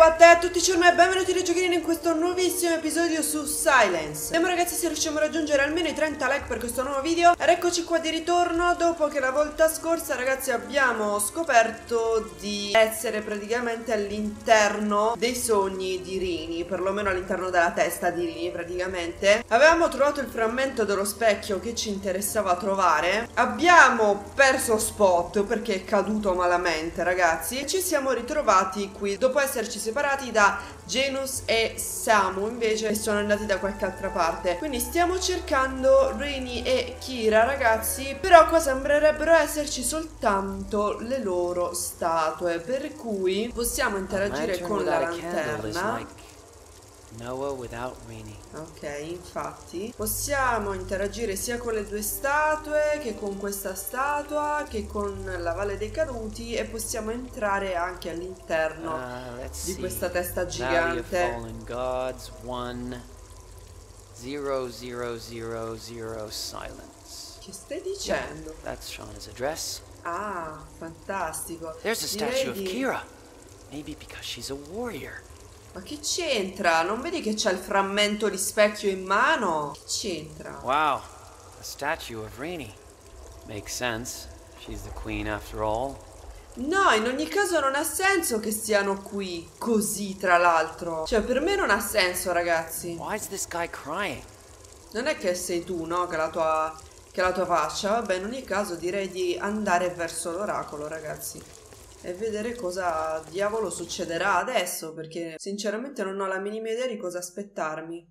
a te a tutti ciao e benvenuti dai giochini in questo nuovissimo episodio su Silence. Vediamo ragazzi se riusciamo a raggiungere almeno i 30 like per questo nuovo video. Ed eccoci qua di ritorno dopo che la volta scorsa ragazzi abbiamo scoperto di essere praticamente all'interno dei sogni di Rini, perlomeno all'interno della testa di Rini praticamente. Avevamo trovato il frammento dello specchio che ci interessava trovare. Abbiamo perso Spot perché è caduto malamente ragazzi. Ci siamo ritrovati qui dopo esserci separati da Janus e Samu invece che sono andati da qualche altra parte. Quindi stiamo cercando Rini e Kira ragazzi, però qua sembrerebbero esserci soltanto le loro statue, per cui possiamo interagire con la lanterna. Noah without Rini. Ok, infatti possiamo interagire sia con le due statue che con questa statua che con la Valle dei Caduti e possiamo entrare anche all'interno di questa testa gigante. Fallen Gods 1 0 0 0 0 Silence. Che stai dicendo? That's Shauna's address. Ah, fantastico. There's a statue of Kira. Maybe because she's a warrior. Ma che c'entra? Non vedi che c'ha il frammento di specchio in mano? Che c'entra? Wow, a statue of Rini. Makes sense. She's the queen after all. No, in ogni caso non ha senso che stiano qui così, tra l'altro. Cioè, per me non ha senso, ragazzi. Why is this guy crying? Non è che sei tu, no? Che la tua faccia. Vabbè, in ogni caso direi di andare verso l'oracolo, ragazzi. E vedere cosa diavolo succederà adesso, perché sinceramente non ho la minima idea di cosa aspettarmi.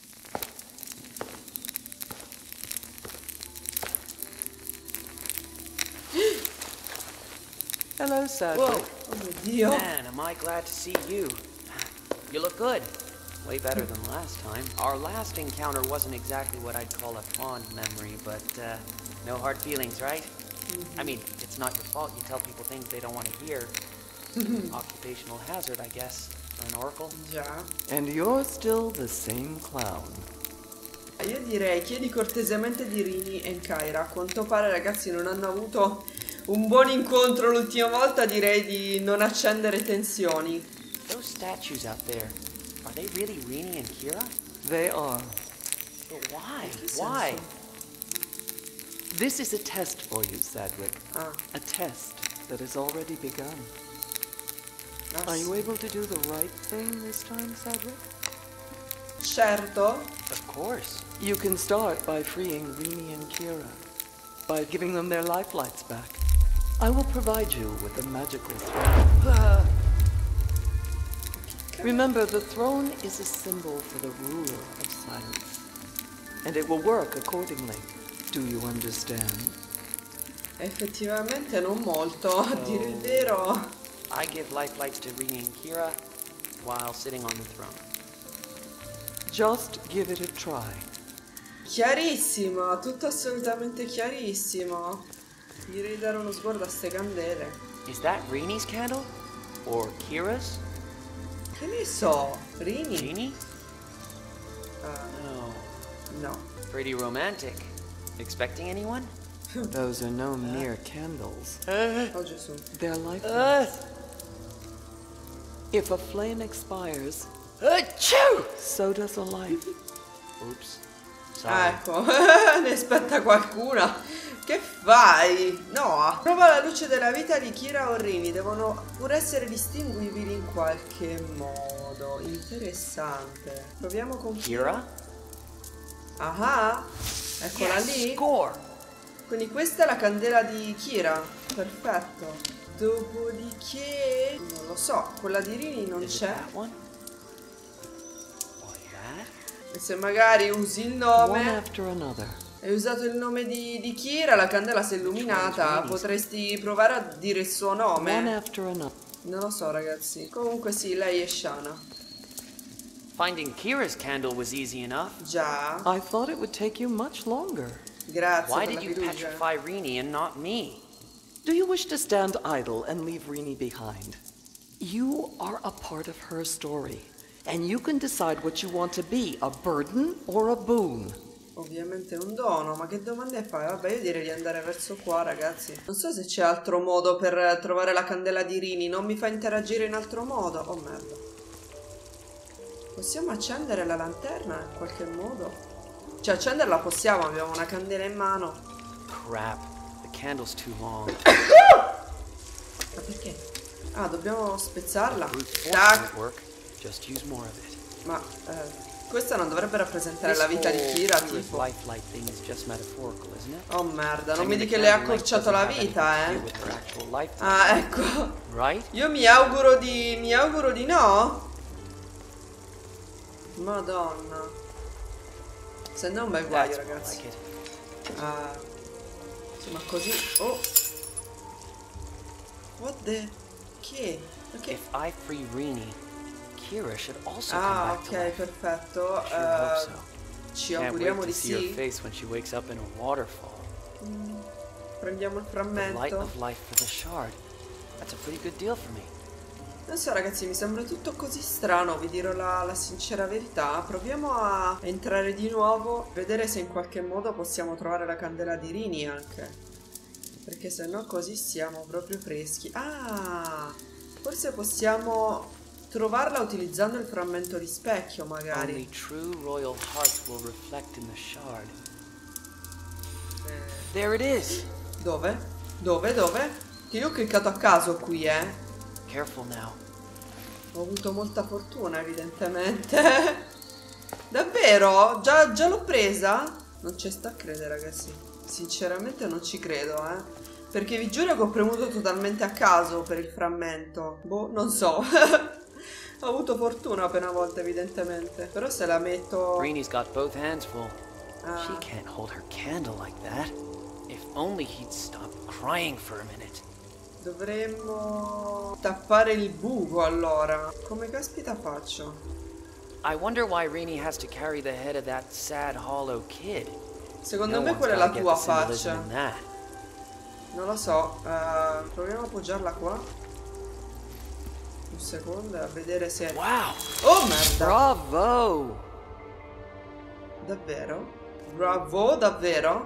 Hello, Cedric. Wow, oh mio Dio. Man, am I glad to see you. You look good. Way better than last time. Our last encounter wasn't exactly what I'd call a fond memory, but no hard feelings, right? I mean, it's not your fault you tell people things they don't want to hear. Occupational hazard, I guess, for an oracle. Già. And you're still the same clown. Io direi chiedi cortesemente di Rini e Kyra. A quanto pare ragazzi non hanno avuto un buon incontro l'ultima volta, direi di non accendere tensioni. Those statues out there, are they really Rini and Kira? They are. But why? Why? This is a test for you, Cedric. Ah. A test that has already begun. Ah, Are sì. you able to do the right thing this time, Cedric? Certo. Of course. You can start by freeing Rini and Kira, by giving them their lifelights back. I will provide you with a magical throne. Remember, the throne is a symbol for the ruler of silence, and it will work accordingly. Do you understand? Effettivamente non molto, a dire il vero. I give lifelines to Rini and Kira while sitting on the throne. Just give it a try. Chiarissimo, tutto assolutamente chiarissimo. Direi di dare uno sguardo a ste candele. Is that Rini's candle? Or Kira's? Che ne so, Rini? Genie? No. No. Pretty romantic. Expecting anyone? Those are no mere candles. Oh Gesù. They're lifelines. If a flame expires, so does a life. Oops. Ah, Sorry. ecco, ne aspetta qualcuna. Che fai? No. Prova la luce della vita di Kira o Rini. Devono pure essere distinguibili in qualche modo. Interessante. Proviamo con Kira? Ah, eccola lì. Score! Quindi questa è la candela di Kira. Perfetto. Dopodiché non lo so, quella di Rini non Is it c'è. that one? Or that? E se magari usi il One nome, after another. hai usato il nome di Kira, la candela si è illuminata. Potresti provare a dire il suo One nome. after another. Non lo so ragazzi. Comunque sì, lei è Shana. Finding Kira's candle was easy enough. Già. I thought it would take you much longer. Grazie Why per la did you fiducia. petrify Rini and not me? Do you wish to stand idle and leave Rini behind? You are a part of her story, and you can decide what you want to be, a burden or a boon. Ovviamente un dono, ma che domande fai? Vabbè, io direi di andare verso qua, ragazzi. Non so se c'è altro modo per trovare la candela di Rini. Non mi fa interagire in altro modo. Oh merda. Possiamo accendere la lanterna in qualche modo? Cioè, accenderla possiamo, abbiamo una candela in mano. Crap. The candle's too long. Ma perché? Ah, dobbiamo spezzarla. Brute force Tac. won't work. Just use more of it. Ma questa non dovrebbe rappresentare This la vita di whole Kira, Kira's tipo. lifelike thing is just metaphorical, isn't it? Oh merda, non I mi mean, di the che le ha candle light accorciato la doesn't have vita, anything to do with her actual lifetime, Ah, ecco. right? Io mi auguro di no. Madonna. Se no un bel guaio, That's more ragazzi. like it. Ah, sì, ma così. Oh. What the? Che? Ok. If I free Rini, Kira should also Ah, come back to ok, life. perfetto. I sure hope so. Ci Can't wait auguriamo to di see her sì. face when she wakes up in a waterfall. Prendiamo il The light frammento. of life for the shard. That's a pretty good deal for me. Non so ragazzi, mi sembra tutto così strano, vi dirò la sincera verità. Proviamo a entrare di nuovo, vedere se in qualche modo possiamo trovare la candela di Rini anche. Perché se no così siamo proprio freschi. Ah, forse possiamo trovarla utilizzando il frammento di specchio magari. Only true royal hearts will reflect in the shard. There it is. Dove? Dove? Dove? Che io ho cliccato a caso qui, Careful now. Ho avuto molta fortuna evidentemente. Davvero? Già l'ho presa? Non ci sta a credere ragazzi. Sinceramente non ci credo, Perché vi giuro che ho premuto totalmente a caso per il frammento. Boh, non so. Ho avuto fortuna per una volta evidentemente. Però se la metto... Rini's got both hands full. Ah. She can't hold her candle like that. If only he'd stop crying for a minute. Dovremmo tappare il buco allora. Come caspita faccio? I wonder why Rini has to carry the head of that sad, hollow kid. Secondo No me one's quella è la gotta get tua the symbolism faccia. in that. Non lo so, proviamo a appoggiarla qua. Un secondo a vedere se... Wow! Oh merda! Bravo! Davvero? Bravo, davvero?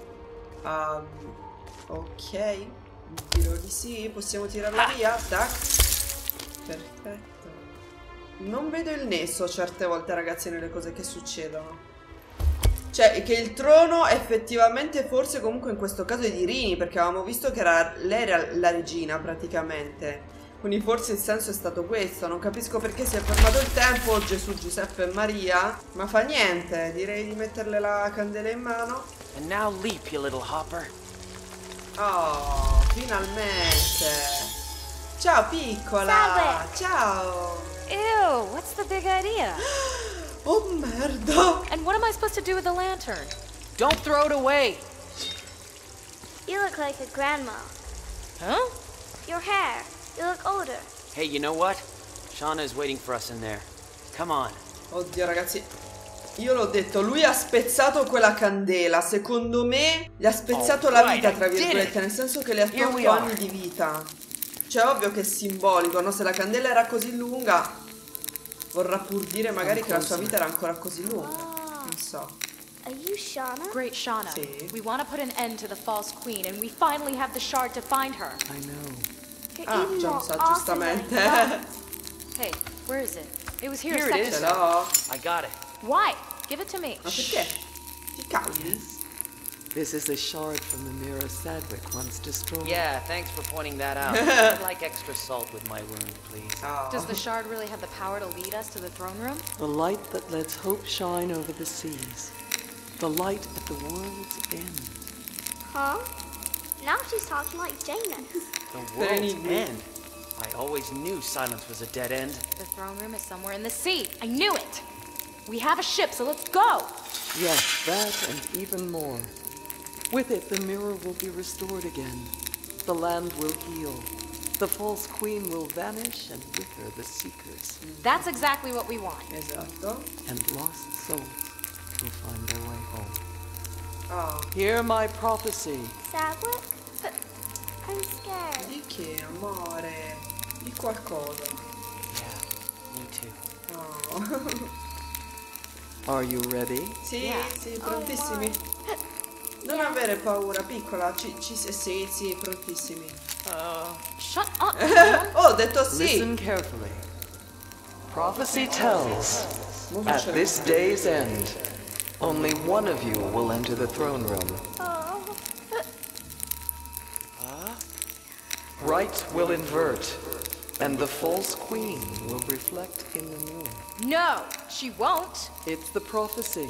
Ok, dirò di sì, possiamo tirarla via, tac. Perfetto. Non vedo il nesso certe volte ragazzi nelle cose che succedono. Cioè, che il trono effettivamente forse comunque in questo caso è di Rini, perché avevamo visto che lei era la regina praticamente. Quindi forse il senso è stato questo. Non capisco perché si è fermato il tempo, Gesù, Giuseppe e Maria. Ma fa niente, direi di metterle la candela in mano. And now leap, you little hopper. Oh, finalmente. Ciao piccola. Salve. Ciao. Ew, what's the big idea? Oh merda. And what am I supposed to do with the lantern? Don't throw it away! You look like a grandma. Huh? Your hair. You look older. Hey, you know what? Shauna is waiting for us in there. Come on. Oddio ragazzi, io l'ho detto, lui ha spezzato quella candela. Secondo me gli ha spezzato la vita, tra virgolette, nel senso che le ha Here we tolto are. anni di vita. Cioè ovvio che è simbolico, no? Se la candela era così lunga, vorrà pur dire magari che la sua vita era ancora così lunga. Non so. Are you Shauna? Great Shauna. Sì. We want to put an end to the false queen, and we finally have the shard to find her. I know. You're Ah, even già lo more sa, awesome than giustamente. I thought. Hey, where is it? It was here, Here a it second is. Ce ago. l'ho. I got it. Why? Give it to me. Ma perché? Ti calmi? This is the shard from the mirror Sadwick once destroyed. Yeah, thanks for pointing that out. I'd like extra salt with my wound, please. Oh. Does the shard really have the power to lead us to the throne room? The light that lets hope shine over the seas. The light at the world's end. Huh? Now she's talking like Janus. The world's Benny. end. I always knew silence was a dead end. The throne room is somewhere in the sea. I knew it. We have a ship, so let's go. Yes, that and even more. With it, the mirror will be restored again. The land will heal. The false queen will vanish, and with her the seekers. That's exactly what we want. Esatto. And lost souls will find their way home. Oh. Hear my prophecy. Sadwick? But I'm scared. Di che, amore? Di qualcosa. Yeah, me too. Oh. Are you ready? Sì, Yeah. sì, prontissimi. Non avere paura, piccola. Sì, prontissimi. Shut up. Oh, ho detto sì. Listen carefully. Prophecy tells, at this day's end, only one of you will enter the throne room. Oh. Right will invert, and the false queen will reflect in the moon. No, she won't. It's the prophecy.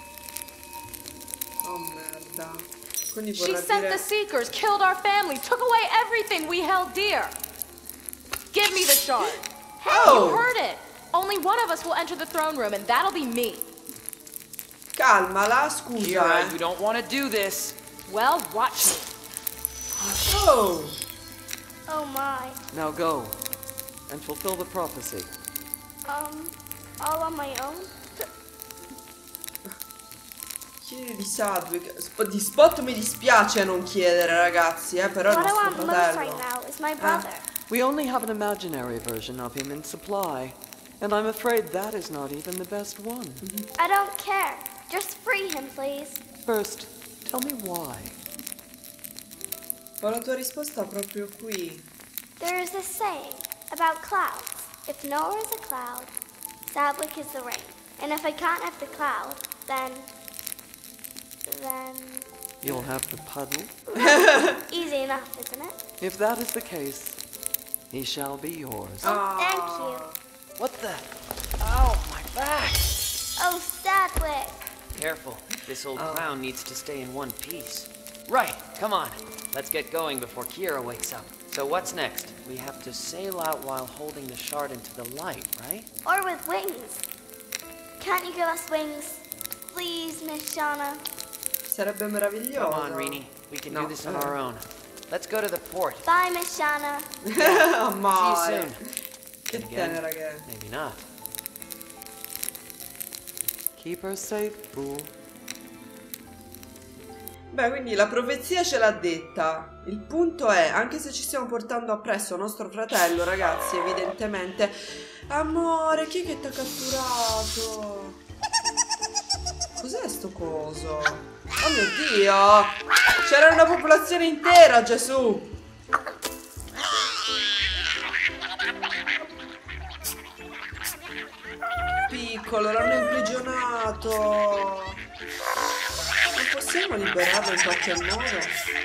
Oh merda. Quindi She vorrà sent dire... the Seekers, killed our family, took away everything we held dear. Give me the shard. Oh! You heard it. Only one of us will enter the throne room, and that'll be me. Calmala, scusa. Kira, you don't want to do this. Well, watch me. Oh! Oh my. Now go, and fulfill the prophecy. All on my own? Chiedi di Sadwick. Di Spot mi dispiace non chiedere, ragazzi, però è il What I nostro want most right fratello. now is my brother. We only have an imaginary version of him in supply, and I'm afraid that is not even the best one. I don't care. Just free him, please. First, tell me why. Ho la tua risposta proprio qui. There is this saying about clouds. If Noah is a cloud, Sadwick is the rain. And if I can't have the cloud, then... You'll have the puddle. Easy enough, isn't it? If that is the case, he shall be yours. Thank you. What the? Oh, my back. Oh, Sadwick. Careful. This old clown needs to stay in one piece. Right. Come on. Let's get going before Kira wakes up. So what's next? We have to sail out while holding the shard into the light, right? Or with wings. Can't you give us wings? Please, Miss Shauna. Sarebbe meraviglioso. Come on, Rini. We can No. do this on our own. Let's go to the port. Bye, Miss Shauna. Amore. See you soon. Che Again, tenera che è. maybe not. Keep her safe, fool. Beh, quindi la profezia ce l'ha detta. Il punto è, anche se ci stiamo portando appresso nostro fratello, ragazzi, evidentemente... Amore, chi è che ti ha catturato? Cos'è sto coso? Oh mio Dio! C'era una popolazione intera, Gesù! Piccolo, l'hanno imprigionato! Non possiamo liberarlo in qualche modo?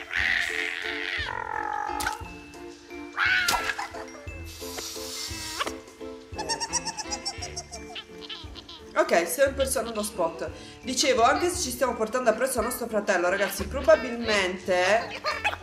Ok, stiamo impersonando Spot. Dicevo, anche se ci stiamo portando appresso a nostro fratello, ragazzi, probabilmente...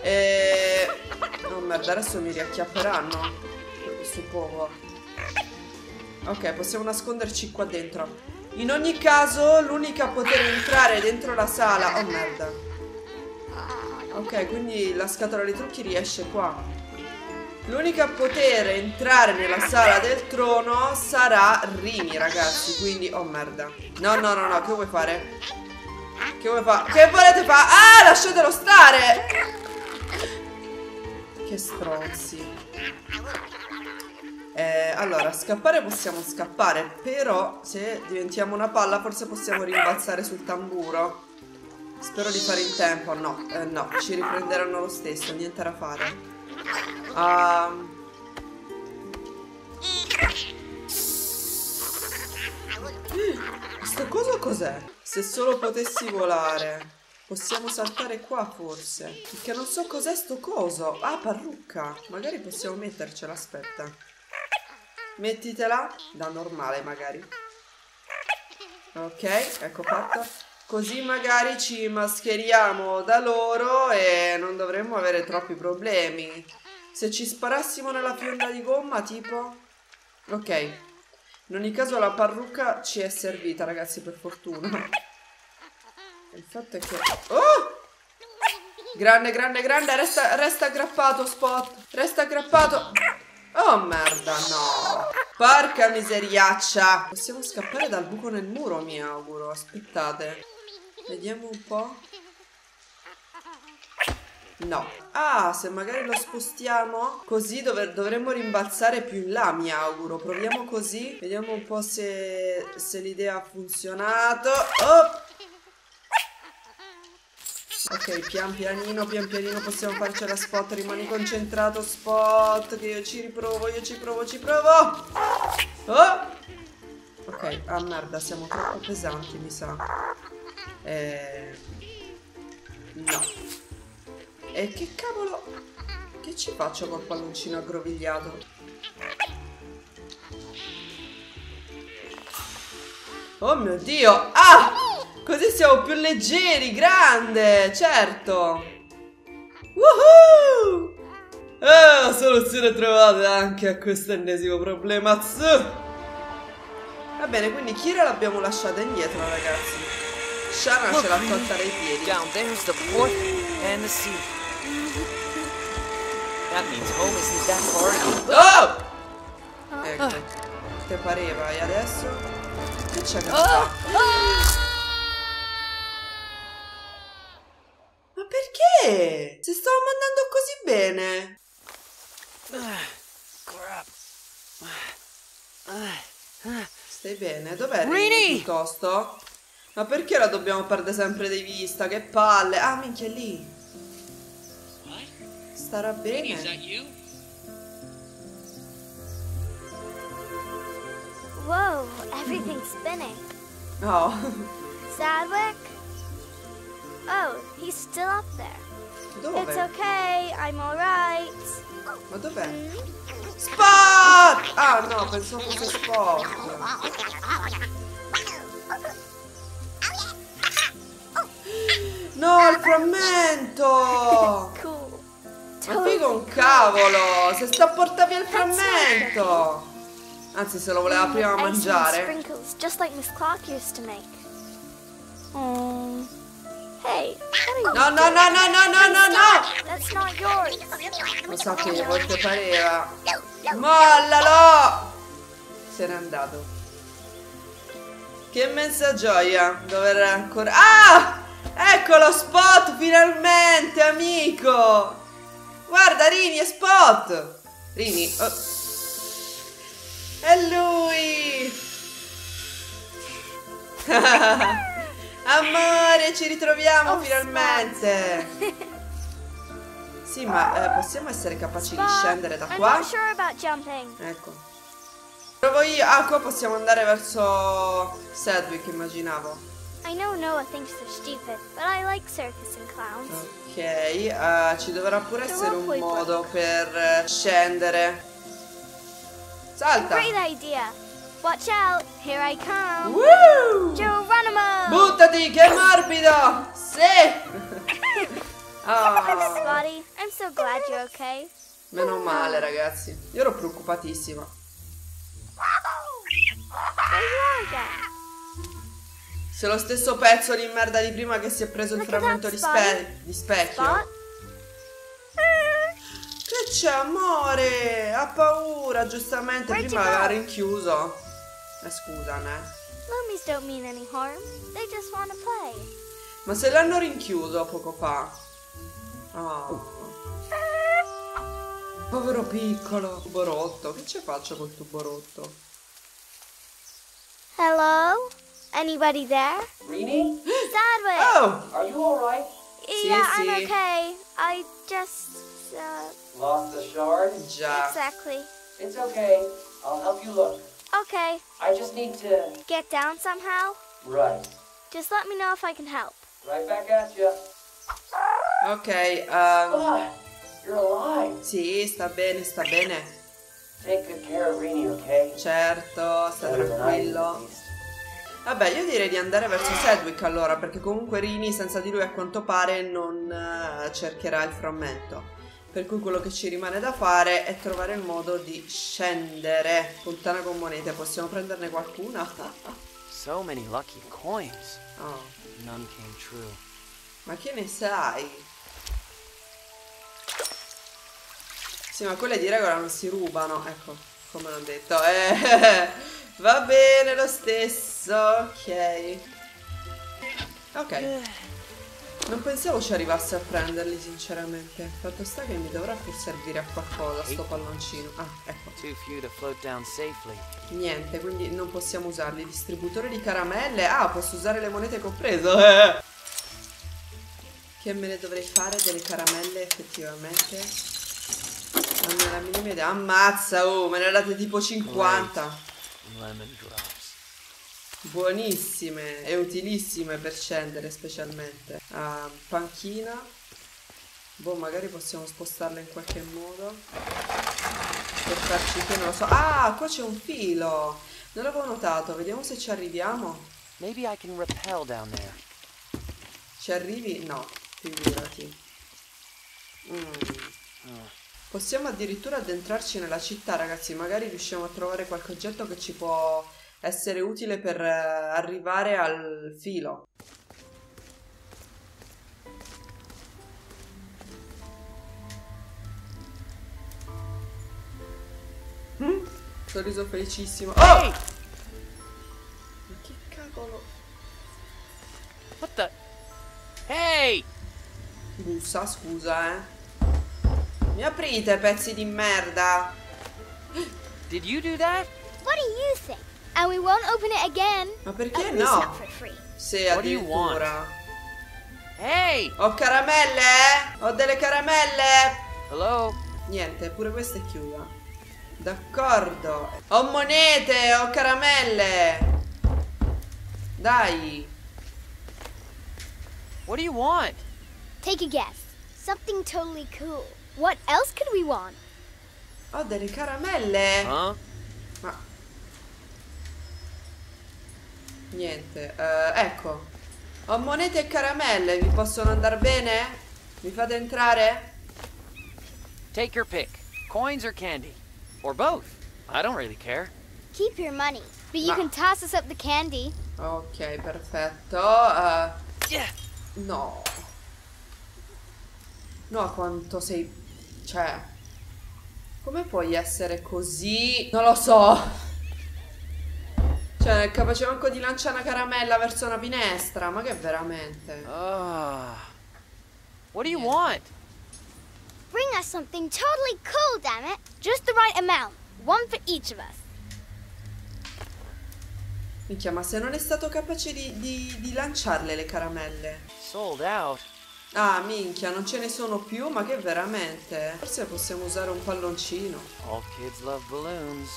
Oh merda, adesso mi riacchiapperanno. Suppongo. Ok, possiamo nasconderci qua dentro. In ogni caso, l'unica a poter entrare dentro la sala... Oh merda. Ok, quindi la scatola dei trucchi riesce qua. L'unica a poter entrare nella sala del trono sarà Rini, ragazzi. Quindi, oh merda. No, no, no, no, che vuoi fare? Che vuoi fare? Che volete fare? Ah, lasciatelo stare! Che stronzi. Allora, scappare possiamo scappare. Però, se diventiamo una palla, forse possiamo rimbalzare sul tamburo. Spero di fare in tempo. No, no, ci riprenderanno lo stesso. Niente da fare. Sto coso cos'è? Se solo potessi volare. Possiamo saltare qua forse. Perché non so cos'è sto coso. Ah, parrucca. Magari possiamo mettercela, aspetta. Mettitela da normale magari. Ok, ecco fatto. Così magari ci mascheriamo da loro e non dovremmo avere troppi problemi. Se ci sparassimo nella fionda di gomma, tipo... Ok. In ogni caso la parrucca ci è servita, ragazzi, per fortuna. Il fatto è che... Oh! Grande, grande, grande. Resta aggrappato, Spot. Resta aggrappato. Oh, merda, no. Porca miseriaccia. Possiamo scappare dal buco nel muro, mi auguro. Aspettate. Vediamo un po'. No. Ah, se magari lo spostiamo così dovremmo rimbalzare più in là, mi auguro. Proviamo così. Vediamo un po' se l'idea ha funzionato. Oh! Ok, pian pianino possiamo farcela, Spot. Rimani concentrato, Spot, che io ci riprovo, ci provo. Oh! Ok, ah merda, siamo troppo pesanti, mi sa. No. E che cavolo? Che ci faccio col palloncino aggrovigliato? Oh mio Dio! Ah! Così siamo più leggeri, grande! Certo! Woohoo! Soluzione trovata anche a questo ennesimo problema. Va bene, quindi Kira l'abbiamo lasciata indietro, ragazzi. Shana ce l'ha tolta dai piedi. Down there's the port and the sea. That means home isn't that far. Oh! Ecco, te pareva, e adesso? Che c'è che fa? Ma perché? Si stava mandando così bene. Crap. Stai bene? Dov'è Rini? Rini piuttosto? Ma perché la dobbiamo perdere sempre di vista? Che palle! Ah, minchia, è lì. Starà bene. Whoa, everything's spinning. Oh. Sadwick? Oh, he's still up there. Dove? It's okay, I'm alright. Ma dov'è? Spot! Ah no, pensavo fosse Spot. No, il frammento! Cool. Ma figo un cavolo! Se sta a portare via il frammento! Anzi, se lo voleva prima Ice and mangiare. sprinkles, just like Miss Clark used to make. Oh. Hey, what No, are you no, no, no, no, no, no, no! That's not yours. Lo sapevo, te pareva. Mollalo! Se n'è andato. Che immensa gioia dover ancora... Ah! Eccolo Spot, finalmente, amico! Guarda, Rini, è Spot! Rini, oh. È lui! Amore, ci ritroviamo finalmente! Sì, ma possiamo essere capaci di scendere da I'm qua? not sure about jumping. Ecco. Provo io. Ah, qua possiamo andare verso Sedwick, immaginavo. I know Noah thinks they're stupid, but I like circus and clowns. Ok, ci dovrà pure essere un modo per scendere. Salta! Great idea. Watch out, here I come. Woo! Geronimo! Buttati, che morbido! Sì! Ah, Spotty, I'm so glad you're okay. meno male, ragazzi. Io ero preoccupatissima. There you are again. Se lo stesso pezzo di merda di prima che si è preso il Look at frammento that, di specchio. Spot? Che c'è, amore? Ha paura, giustamente. Where'd Prima you go? l'aveva rinchiuso. Scusa, ne? Loomies don't mean any harm. They just want to play. Ma se l'hanno rinchiuso poco fa. Oh. Povero piccolo. Tubo rotto. Che ci faccio col tubo rotto? Hello? Anybody there? Rini? Sadwick! Oh! Are you alright? Yeah, I'm sì. okay. I just, Lost the shard? Già. exactly. It's okay. I'll help you look. Okay, I just need to... get down somehow. Right. Just let me know if I can help. Right back at you. Ok, You're alive. sì, sta bene, sta bene. Take good care of Rini, okay? Certo, sta Better than I did, at tranquillo. least. Vabbè, io direi di andare verso Sedwick allora, perché comunque Rini senza di lui a quanto pare non cercherà il frammento. Per cui quello che ci rimane da fare è trovare il modo di scendere. Puttana con monete, possiamo prenderne qualcuna? So many lucky coins. Oh, None came true. ma che ne sai? Sì, ma quelle di regola non si rubano, ecco, come l'ho detto. Va bene lo stesso, ok. Ok. Non pensavo ci arrivasse a prenderli, sinceramente. Fatto sta che mi dovrà pur servire a qualcosa sto palloncino. Ah, ecco. Too few to float down safely. Niente, quindi non possiamo usarli. Distributore di caramelle. Ah, posso usare le monete che ho preso. Che me ne dovrei fare delle caramelle effettivamente? Non me la minima idea. Ammazza, oh, me ne date tipo 50. Lemon drops. buonissime e utilissime per scendere, specialmente. Panchina. Boh, magari possiamo spostarla in qualche modo per farci che non lo so. Ah, qua c'è un filo. Non l'avevo notato. Vediamo se ci arriviamo. Maybe I can rappel down there. Ci arrivi? No, figurati. Possiamo addirittura addentrarci nella città, ragazzi. Magari riusciamo a trovare qualche oggetto che ci può essere utile per arrivare al filo. Sorriso felicissimo. Oh! Hey! Ma che cavolo? What the? Hey! Bussa, scusa, Mi aprite, pezzi di merda? Did you do that? What do you think? And we won't open it again. Ma perché At least no? not for free. Se What do you want? addirittura. Hey! Ho caramelle? Ho delle caramelle? Hello? Niente, pure questa è chiusa. D'accordo. Ho monete, ho caramelle. Dai. What do you want? Take a guess. Something totally cool. What else could we want? Ho delle caramelle. Huh? Ma niente, ecco. Ho monete e caramelle, vi possono andare bene? Mi fate entrare? Take your pick. Coins or candy? Or both. I don't really care. Keep your money, but you Ma- can toss us up the candy. Ok, perfetto. Yeah. No. No, quanto sei... Cioè... Come puoi essere così? Non lo so. Cioè, è capace manco di lanciare una caramella verso una finestra. Ma che veramente? What do you want? Bring us something totally cool, damn it. Just the right amount. One for each of us. Minchia, ma se non è stato capace di lanciarle le caramelle. Sold out. Ah, minchia, non ce ne sono più, ma che veramente? Forse possiamo usare un palloncino. All kids love balloons.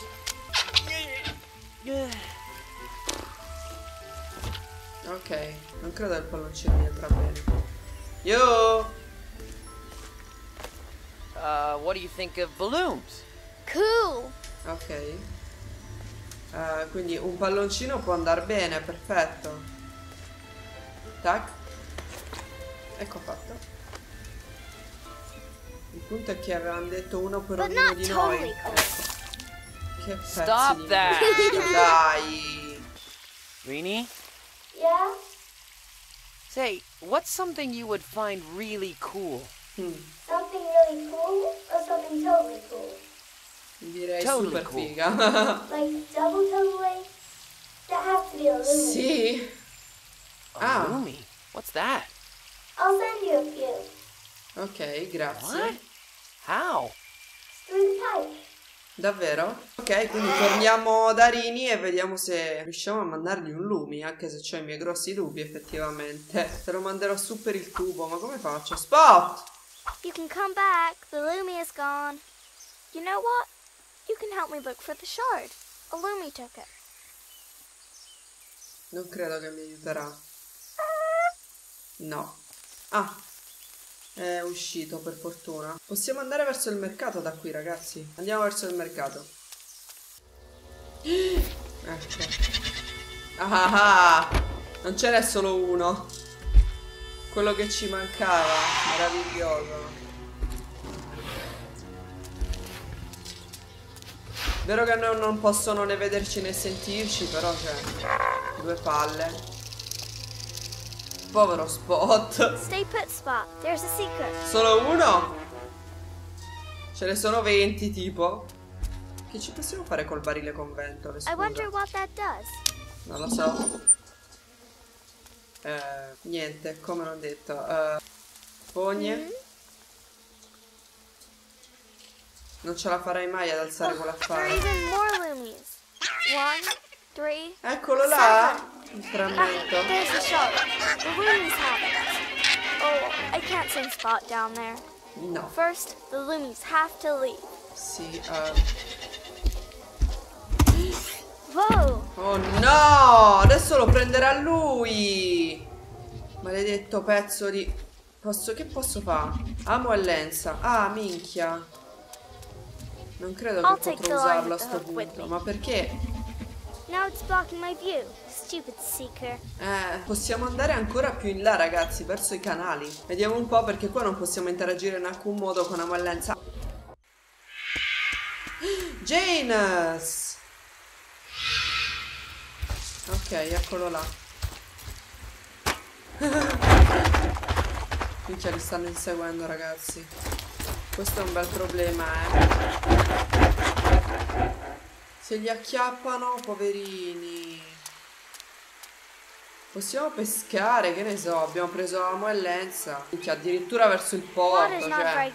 Ok, non credo che il palloncino mi andrà bene. Yo! What do you think of balloons? Cool. Ok. Quindi un palloncino può andare bene, perfetto. Tac. Ecco fatto. Il punto è che avevano detto uno per But ognuno not di noi. totally cool. Che pezzi Stop di that. merda, dai. Rini? Yeah? Say, what's something you would find really cool? Something really cool or something totally cool? Direi Totally super cool. figa. Like double totally? That has to be a Lumi. Sì. A Lumi? What's that? I'll send you a few. Ok, grazie. What? How? Through the pipe. Davvero? Ok, quindi torniamo da Rini e vediamo se riusciamo a mandargli un Lumi, anche se ho i miei grossi dubbi effettivamente. Te lo manderò su per il tubo, ma come faccio? Spot! You can come back. The Lumi is gone. You know what? You can help me look for the shard. A Lumi took it. Non credo che mi aiuterà. No. Ah, è uscito per fortuna. Possiamo andare verso il mercato da qui, ragazzi. Andiamo verso il mercato. Ecco. Ah, non ce n'è solo uno. Quello che ci mancava. Meraviglioso. Vero che non possono né vederci né sentirci, però c'è due palle. Povero Spot. Stay put, Spot. There's a secret. Solo uno? Ce ne sono 20 tipo. Che ci possiamo fare col barile convento? I wonder what that does. Non lo so. Niente, come l'ho detto. Fogne. Non ce la farai mai ad alzare There are quell'affare. even more Lumis. 1, 3. Eccolo là. Il frammento. There's the shard. The Lumis have it. Oh, I can't send Spot down there. No. First, the Lumis have to leave. Sì. Whoa! Oh Oh no! Adesso lo prenderà lui! Maledetto pezzo di... Che posso fare? Amoellenza. Ah, minchia. Non credo che potrò usarlo a sto punto. Ma perché? Now it's blocking my view. Stupid seeker. Possiamo andare ancora più in là, ragazzi, verso i canali. Vediamo un po', perché qua non possiamo interagire in alcun modo con Amoellenza. Janus! Ok, eccolo là. Minchia, li stanno inseguendo, ragazzi. Questo è un bel problema, Se li acchiappano, poverini. Possiamo pescare, che ne so, abbiamo preso Amoellenza. Minchia, addirittura verso il porto, cioè.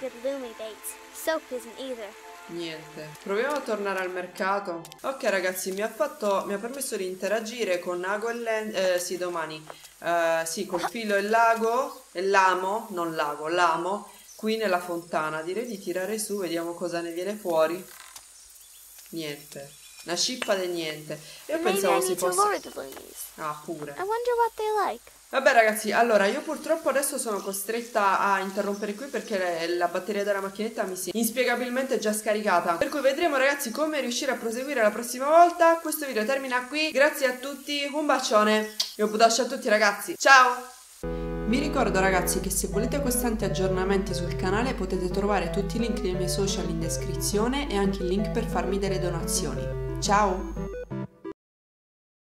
Niente. Proviamo a tornare al mercato. Ok, ragazzi, mi ha permesso di interagire con Agoellenza. Sì, domani. Sì, col filo e l'ago. E l'amo, non l'ago, l'amo. Qui nella fontana. Direi di tirare su, vediamo cosa ne viene fuori. Niente. Una scippa di niente. Io pensavo si fosse... Ah, pure. Vabbè, ragazzi, allora io purtroppo adesso sono costretta a interrompere qui perché la batteria della macchinetta mi si è inspiegabilmente già scaricata. Per cui vedremo, ragazzi, come riuscire a proseguire la prossima volta. Questo video termina qui. Grazie a tutti, un bacione e un bacio a tutti, ragazzi. Ciao! Vi ricordo, ragazzi, che se volete costanti aggiornamenti sul canale potete trovare tutti i link dei miei social in descrizione e anche il link per farmi delle donazioni. Ciao!